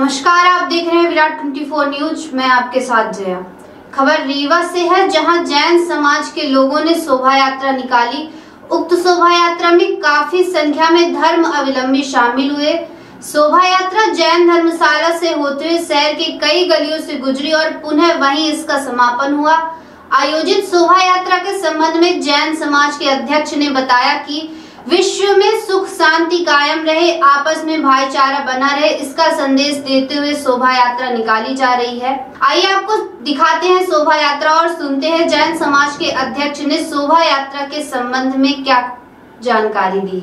नमस्कार, आप देख रहे हैं विराट 24 न्यूज। मैं आपके साथ जया। खबर रीवा से है, जहां जैन समाज के लोगों ने शोभा यात्रा निकाली। उक्त शोभा यात्रा में काफी संख्या में धर्म अवलंबी शामिल हुए। शोभा यात्रा जैन धर्मशाला से होते हुए शहर के कई गलियों से गुजरी और पुनः वहीं इसका समापन हुआ। आयोजित शोभा यात्रा के संबंध में जैन समाज के अध्यक्ष ने बताया कि विश्व में सुख शांति कायम रहे, आपस में भाईचारा बना रहे, इसका संदेश देते हुए शोभा यात्रा निकाली जा रही है। आइए आपको दिखाते हैं शोभा यात्रा और सुनते हैं जैन समाज के अध्यक्ष ने शोभा यात्रा के संबंध में क्या जानकारी दी।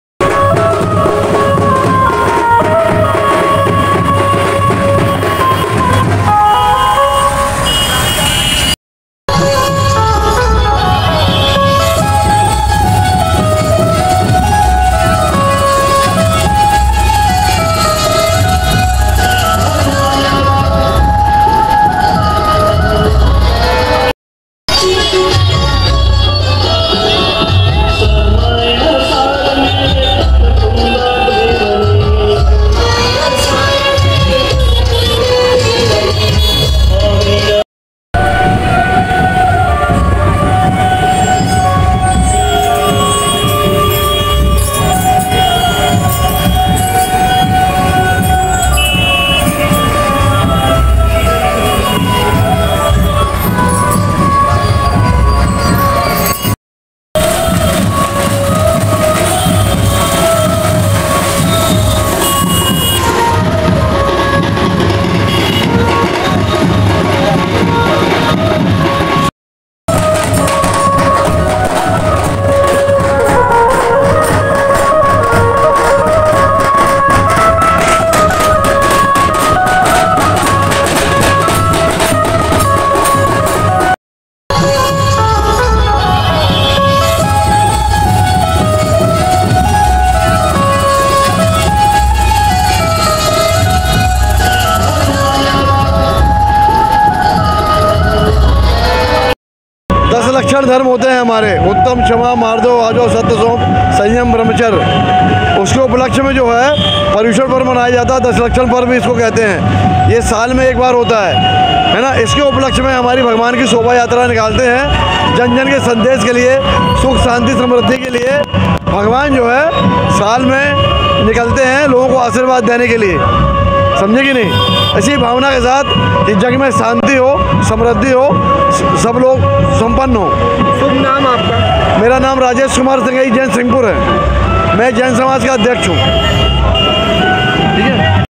10 लक्षण धर्म होते हैं हमारे, उत्तम, क्षमा, मार्दव, आजो, सत्य, सोम, संयम, ब्रह्मचर्य। उसके उपलक्ष्य में जो है पर्युषण पर्व मनाया जाता है। 10 लक्षण पर्व भी इसको कहते हैं। ये साल में एक बार होता है ना। इसके उपलक्ष्य में हमारी भगवान की शोभा यात्रा निकालते हैं, जन जन के संदेश के लिए, सुख शांति समृद्धि के लिए। भगवान जो है साल में निकलते हैं लोगों को आशीर्वाद देने के लिए, समझे कि नहीं। इसी भावना के साथ कि जग में शांति हो, समृद्धि हो, सब लोग संपन्न हो। शुभ नाम आपका? मेरा नाम राजेश कुमार सिंह जैन सिंहपुर है। मैं जैन समाज का अध्यक्ष हूँ।